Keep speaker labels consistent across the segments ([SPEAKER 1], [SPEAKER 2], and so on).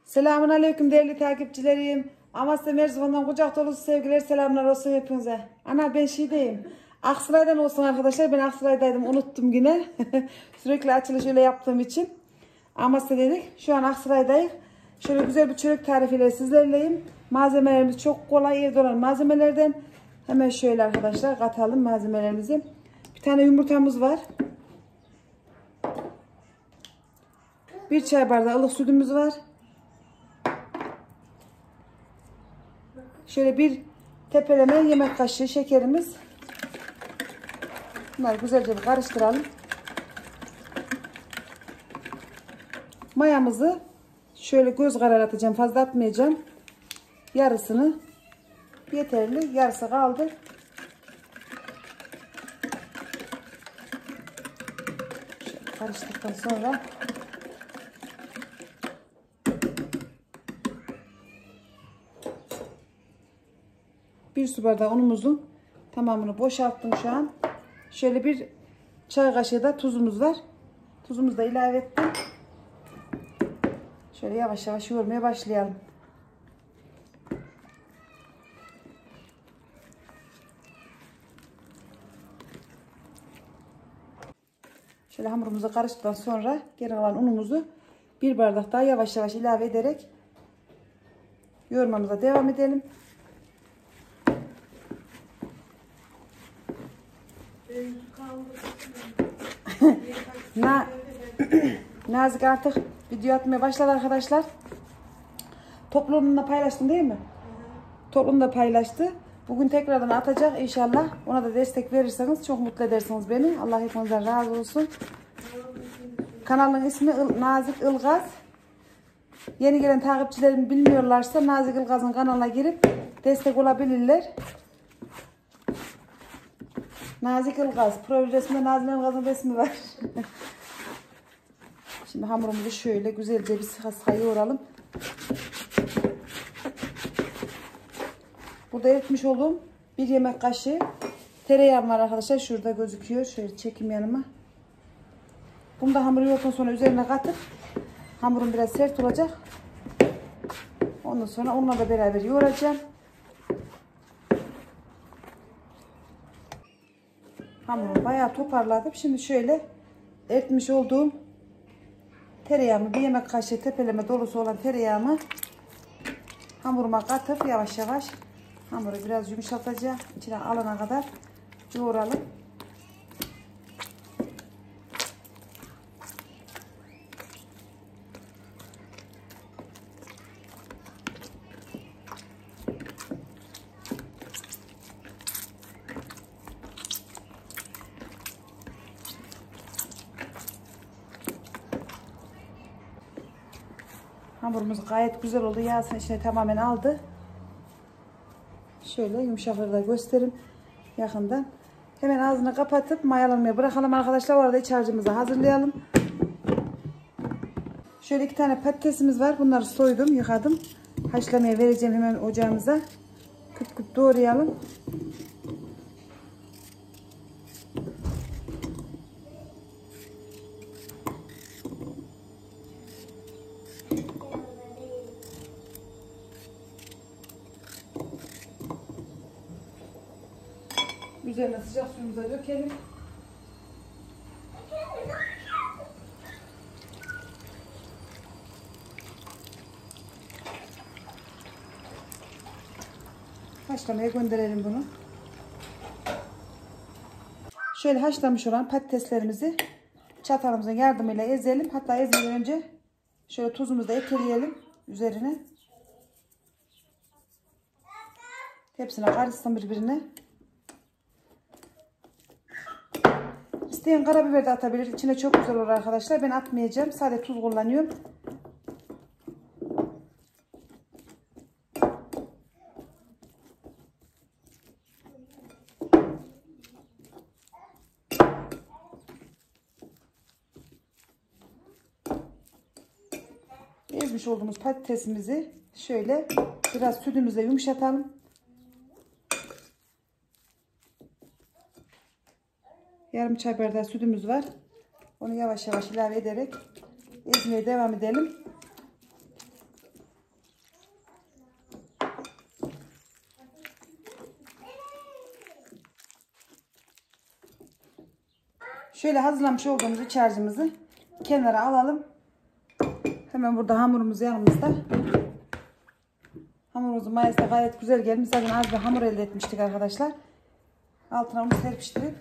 [SPEAKER 1] Selamun aleyküm değerli takipçilerim. Amasya Merzifon'dan kucak dolusu sevgiler, selamlar olsun hepinize. Ana ben şeydeyim. Aksaray'dan olsun arkadaşlar. Ben Aksaray'daydım, unuttum yine. Sürekli açılış öyle yaptığım için. Amasya dedik. Şu an Aksaray'dayız. Şöyle güzel bir çörek tarifiyle sizlerleyim. Malzemelerimiz çok kolay, evde olan malzemelerden. Hemen şöyle arkadaşlar katalım malzemelerimizi. Bir tane yumurtamız var. Bir çay bardağı ılık sütümüz var. Şöyle bir tepeleme yemek kaşığı şekerimiz. Bunları güzelce bir karıştıralım. Mayamızı şöyle göz kararı atacağım. Fazla atmayacağım. Yarısını yeterli. Yarısı kaldı. Şöyle karıştıktan sonra bir su bardağı unumuzun tamamını boşalttım şu an. Şöyle bir çay kaşığı da tuzumuz var. Tuzumuzu da ilave ettim. Şöyle yavaş yavaş yoğurmaya başlayalım. Şöyle hamurumuzu karıştıktan sonra geri kalan unumuzu bir bardak daha yavaş yavaş ilave ederek yoğurmamıza devam edelim. Nazik artık video atmaya başladı arkadaşlar. Toplumunda paylaştın değil mi? Toplumda paylaştı. Bugün tekrardan atacak inşallah. Ona da destek verirseniz çok mutlu edersiniz beni. Allah hepinizden razı olsun. Kanalın ismi Nazik Ilgaz. Yeni gelen takipçilerim bilmiyorlarsa Nazik Ilgaz'ın kanalına girip destek olabilirler. Nazik Ilgaz. Profil resminde Nazik Ilgaz'ın resmi var. Şimdi hamurumuzu şöyle güzelce bir sıkı yoğuralım. Burada eritmiş olduğum bir yemek kaşığı tereyağım var arkadaşlar. Şurada gözüküyor. Şöyle çekeyim yanıma. Bunu da hamuru yoğurduktan sonra üzerine katıp hamurum biraz sert olacak. Ondan sonra onunla da beraber yoğuracağım. Hamurumu bayağı toparladım. Şimdi şöyle eritmiş olduğum tereyağımı, bir yemek kaşığı tepeleme dolusu olan tereyağımı hamuruma katıp yavaş yavaş hamuru biraz yumuşatacağım. İçine alana kadar yoğuralım. Hamurumuz gayet güzel oldu. Yağsını içine tamamen aldı. Şöyle yumuşaklığı da göstereyim yakından. Hemen ağzını kapatıp mayalanmaya bırakalım arkadaşlar. Orada iç harcımızı hazırlayalım. Şöyle 2 tane patatesimiz var. Bunları soydum, yıkadım. Haşlamaya vereceğim hemen ocağımıza. Küp küp doğrayalım. Üzerine sıcak suyumuza dökelim. Haşlamaya gönderelim bunu. Şöyle haşlamış olan patateslerimizi çatalımızın yardımıyla ezelim. Hatta ezmeden önce şöyle tuzumuzu da ekleyelim üzerine. Hepsine karışsın birbirine. İsteyen karabiber de atabilir. İçine çok güzel olur arkadaşlar. Ben atmayacağım. Sadece tuz kullanıyorum. Ezmiş olduğumuz patatesimizi şöyle biraz sütümüzle yumuşatalım. Yarım çay bardağı sütümüz var. Onu yavaş yavaş ilave ederek ezmeye devam edelim. Şöyle hazırlamış olduğumuz iç harcımızı kenara alalım. Hemen burada hamurumuz yanımızda. Hamurumuzun mayası da gayet güzel gelmiş. Zaten az bir hamur elde etmiştik arkadaşlar. Altına onu serpiştirip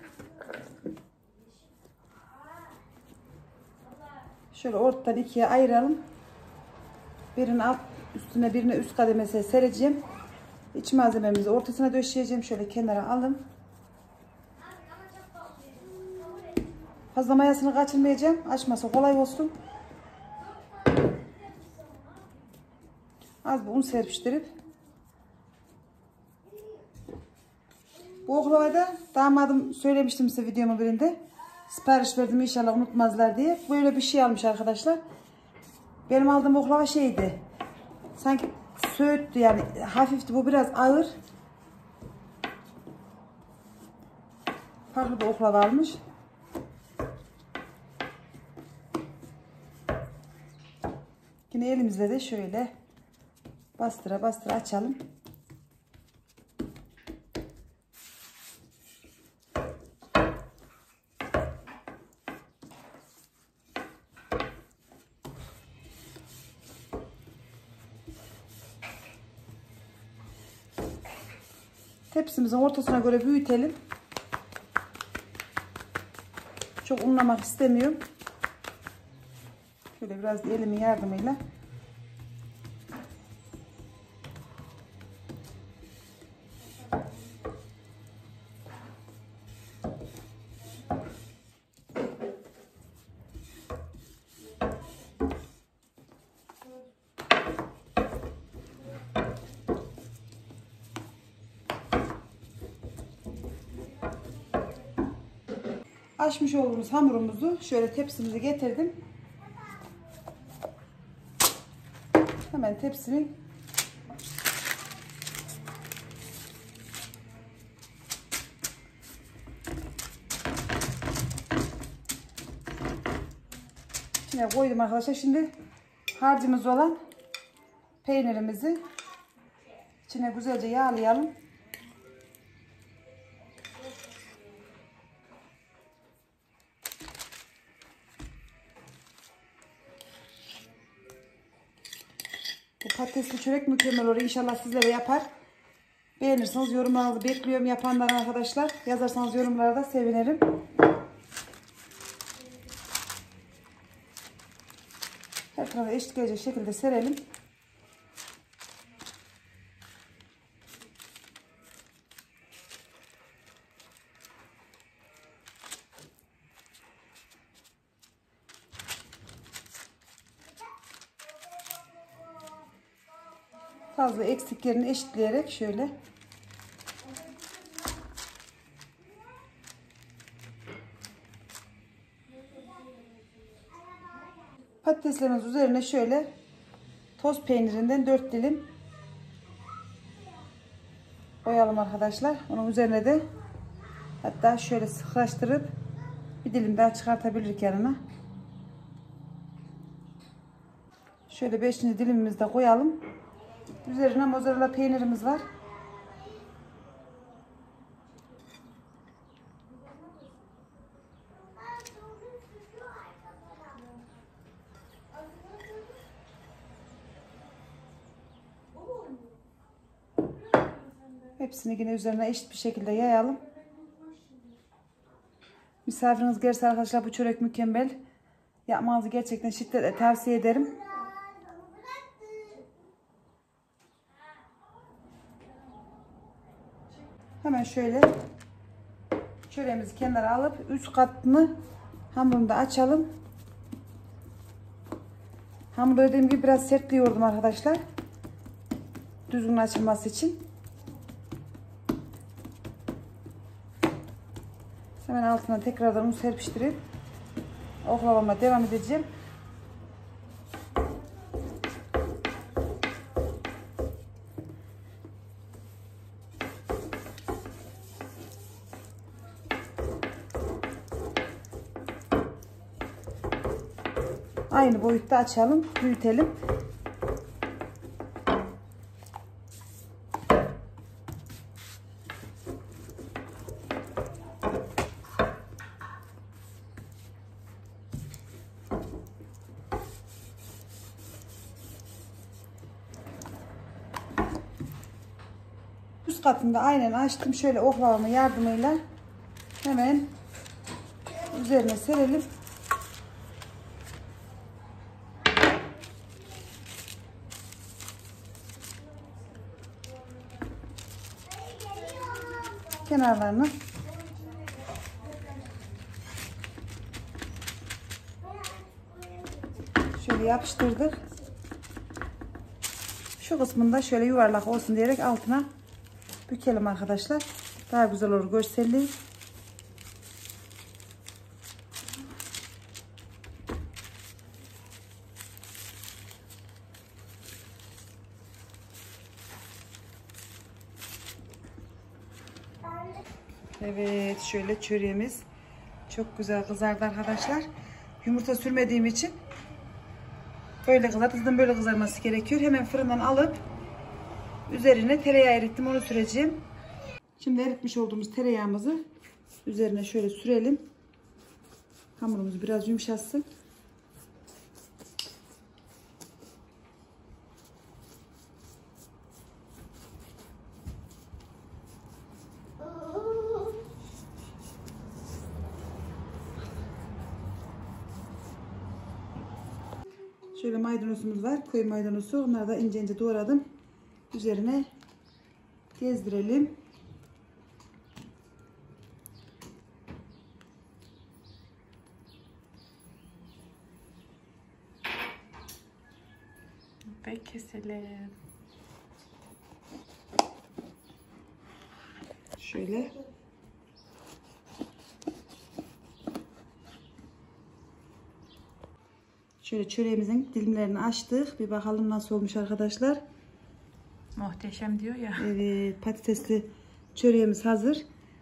[SPEAKER 1] şöyle ortadan ikiye ayıralım. Birini alt üstüne, birini üst kademesine sereceğim. İç malzememizi ortasına döşeyeceğim. Şöyle kenara alın. Fazla mayasını kaçırmayacağım. Açması kolay olsun. Az bir un serpiştirip bu oklavayı da damadım söylemiştim size videomun birinde. Sipariş verdim, inşallah unutmazlar diye. Böyle bir şey almış arkadaşlar. Benim aldığım oklava şeydi. Sanki söğüttü, yani hafifti. Bu biraz ağır. Farklı bir oklava almış. Yine elimizle de şöyle bastıra bastıra açalım. Tepsimizin ortasına göre büyütelim. Çok unlamak istemiyorum. Şöyle biraz da elimin yardımıyla açmış olduğumuz hamurumuzu şöyle tepsimize getirdim. Hemen tepsinin içine koydum arkadaşlar. Şimdi harcımız olan peynirimizi içine güzelce yağlayalım. Bu patatesli çörek mükemmel olur. İnşallah sizlere yapar. Beğenirseniz yorumlarınızı bekliyorum yapanlar arkadaşlar. Yazarsanız yorumlara da sevinirim. Her tarafa eşit gelecek şekilde serelim. Fazla eksiklerini eşitleyerek şöyle patateslerimiz üzerine şöyle toz peynirinden 4 dilim koyalım arkadaşlar. Onun üzerine de hatta şöyle sıklaştırıp bir dilim daha çıkartabiliriz yanına. Şöyle 5. dilimimizi de koyalım. Üzerine mozzarella peynirimiz var. Hepsini yine üzerine eşit bir şekilde yayalım. Misafiriniz gelirse arkadaşlar bu çörek mükemmel. Yapmanızı gerçekten şiddetle tavsiye ederim. Hemen şöyle çöreğimizi kenara alıp üst katını hamurunu da açalım. Hamuru dediğim gibi biraz sertliyordum arkadaşlar. Düzgün açılması için. Hemen altına tekrardan un serpiştirip oklavama devam edeceğim. Aynı boyutta açalım, büyütelim. katında aynen açtım. Şöyle oklavamın yardımıyla hemen üzerine serelim. Kenarlarını şöyle yapıştırdık. Şu kısmında şöyle yuvarlak olsun diyerek altına bükelim arkadaşlar. Daha güzel olur görselliği. Evet, şöyle çöreğimiz çok güzel kızardı arkadaşlar. Yumurta sürmediğim için böyle kızardı. Zaten böyle kızarması gerekiyor. Hemen fırından alıp üzerine tereyağı erittim, onu süreceğim. Şimdi eritmiş olduğumuz tereyağımızı üzerine şöyle sürelim. Hamurumuz biraz yumuşasın. Şöyle maydanozumuz var. Koyu maydanozu. Onları da ince ince doğradım. Üzerine gezdirelim.
[SPEAKER 2] Ve keselim.
[SPEAKER 1] Şöyle. Şöyle çöreğimizin dilimlerini açtık. Bir bakalım nasıl olmuş arkadaşlar.
[SPEAKER 2] Muhteşem diyor ya.
[SPEAKER 1] Evet, patatesli çöreğimiz hazır.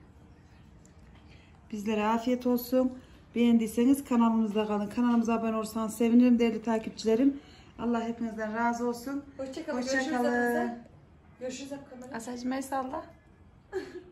[SPEAKER 1] Bizlere afiyet olsun. Beğendiyseniz kanalımızda kalın. Kanalımıza abone olursanız sevinirim değerli takipçilerim. Allah hepinizden razı olsun.
[SPEAKER 3] Hoşça kalın.
[SPEAKER 1] Hoşça kalın.
[SPEAKER 3] Görüşürüz hep kamerada.
[SPEAKER 2] Asacım el salla.